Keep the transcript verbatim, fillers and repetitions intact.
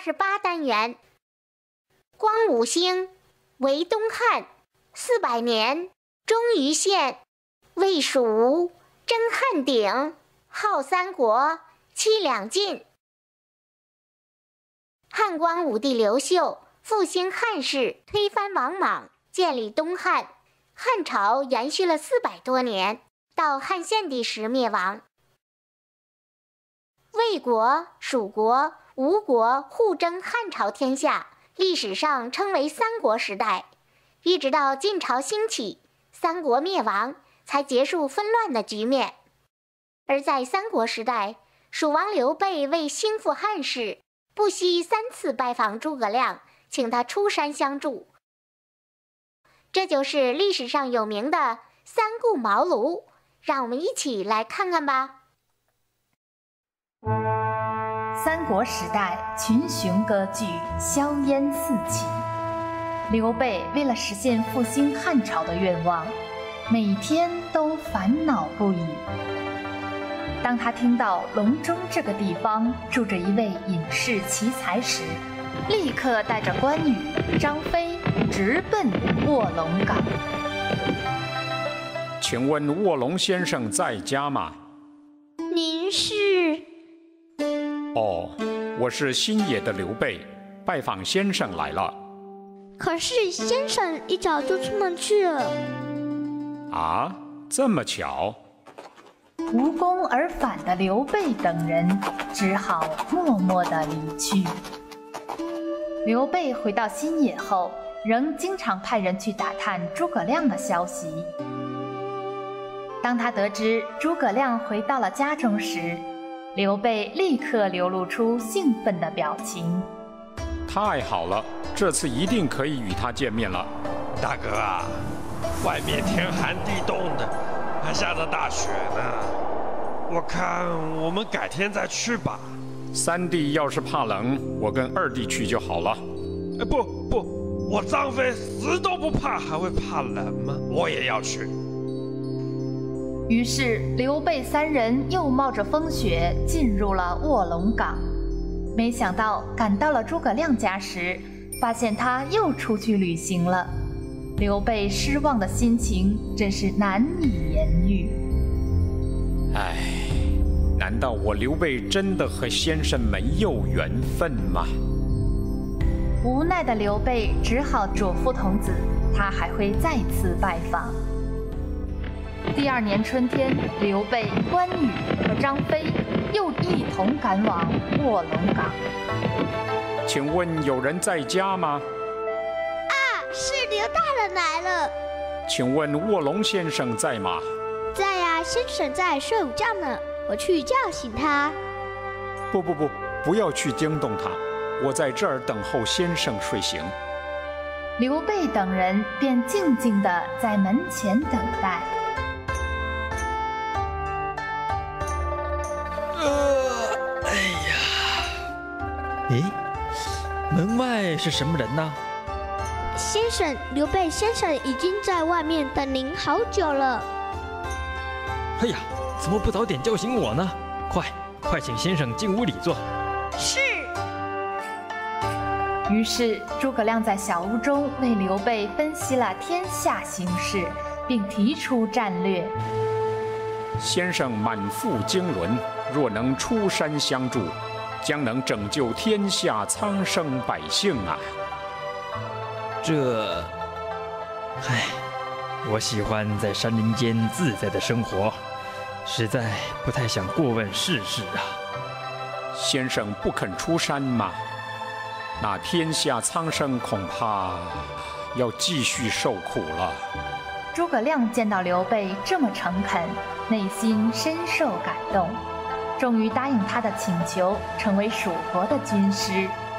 十八单元。光武兴，为东汉，四百年，终于县，魏蜀，征汉鼎，号三国，七两晋。汉光武帝刘秀复兴汉室，推翻王莽，建立东汉。汉朝延续了四百多年，到汉献帝时灭亡。魏国、蜀国、吴国互争汉朝天下，历史上称为三国时代。一直到晋朝兴起，三国灭亡，才结束纷乱的局面。而在三国时代，蜀王刘备为兴复汉室，不惜三次拜访诸葛亮，请他出山相助。这就是历史上有名的三顾茅庐，让我们一起来看看吧。 三国时代，群雄割据，硝烟四起。刘备为了实现复兴汉朝的愿望，每天都烦恼不已。当他听到隆中这个地方住着一位隐士奇才时，立刻带着关羽、张飞直奔卧龙岗。 请问卧龙先生在家吗？ 您是？ 哦，我是新野的刘备，拜访先生来了。 可是先生一早就出门去了。 啊，这么巧？ 无功而返的刘备等人只好默默地离去。刘备回到新野后，仍经常派人去打探诸葛亮的消息。当他得知诸葛亮回到了家中时，刘备立刻流露出兴奋的表情。 太好了，这次一定可以与他见面了。 大哥啊，外面天寒地冻的，还下着大雪呢。我看我们改天再去吧。 三弟要是怕冷，我跟二弟去就好了。 哎，不不，我张飞死都不怕，还会怕冷吗？我也要去。 于是刘备三人又冒着风雪进入了卧龙岗。没想到赶到了诸葛亮家时，发现他又出去旅行了。刘备失望的心情真是难以言喻。 唉，难道我刘备真的和先生没有缘分吗？ 无奈的刘备只好嘱咐童子，他还会再次拜访。第二年春天，刘备、关羽和张飞又一同赶往卧龙岗。 请问有人在家吗？ 啊，是刘大人来了。 请问卧龙先生在吗？ 在呀，先生在睡午觉呢，我去叫醒他。 不不不，不要去惊动他，我在这儿等候先生睡醒。 刘备等人便静静地在门前等待。 呃，哎呀，咦，门外是什么人呢？ 先生，刘备先生已经在外面等您好久了。 哎呀，怎么不早点叫醒我呢？快，快请先生进屋里坐。 是。 于是诸葛亮在小屋中为刘备分析了天下形势，并提出战略。 先生满腹经纶，若能出山相助，将能拯救天下苍生百姓啊！ 这，唉，我喜欢在山林间自在的生活，实在不太想过问世事啊。 先生不肯出山吗？那天下苍生恐怕要继续受苦了。 诸葛亮见到刘备这么诚恳，内心深受感动，终于答应他的请求，成为蜀国的军师。